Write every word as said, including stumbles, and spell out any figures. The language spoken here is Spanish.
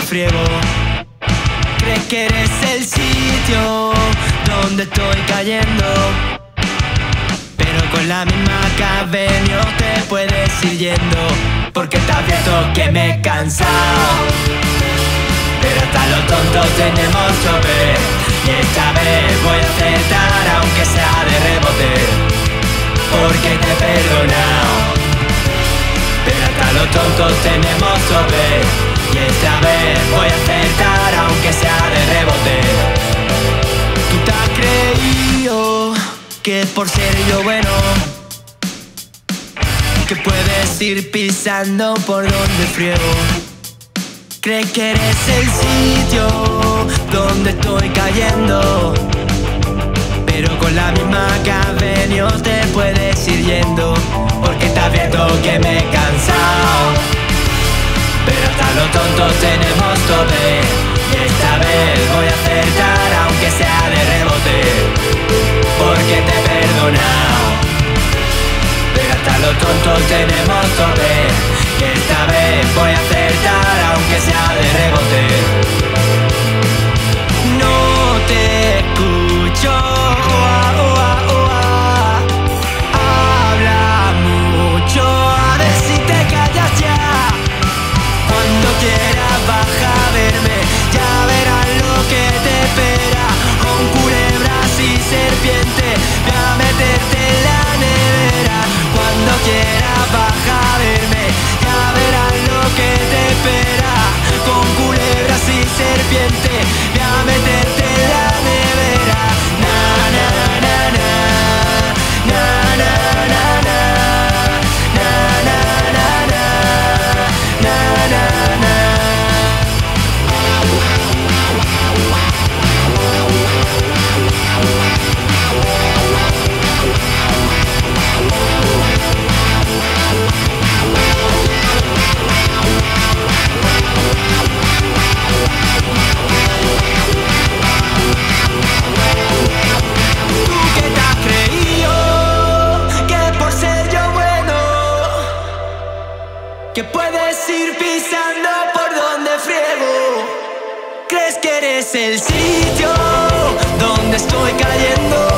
friego. Crees que eres el sitio donde estoy cayendo, pero con la misma que has venido te puedes ir yendo. Porque te advierto que me he cansado, pero hasta los tontos tenemos tope. Y esta vez voy a aceptar aunque sea de rebote, porque te he perdonado. Pero hasta los tontos tenemos tope. Y esta vez voy a aceptar aunque sea de rebote. Tú te has creído que por ser yo bueno, que puedes ir pisando por donde friego. Crees que eres el sitio donde estoy cayendo, pero con la misma que has venido te puedes ir yendo. Porque te advierto que me he cansado, pero hasta los tontos tenemos tope. Y esta vez voy a acertar aunque sea de rebote, porque te he perdonado. Pero hasta los tontos tenemos tope. Y esta vez voy a acertar aunque sea de rebote. No te escucho, oh, oh, oh, oh. Habla mucho, a ver si te callas ya. Cuando quieras baja a verme, ya verás lo que te espera. Con culebras y serpientes voy a meterte en la nevera. Cuando quieras baja a verme, ya verás lo que te espera. Con culebras y serpientes voy a meterte en la nevera. Na na na na, na na na na, na na na na, na na na. Tú que te has creído que por ser yo bueno, que puedes ir pisando por donde friego. Crees que eres el sitio donde estoy cayendo,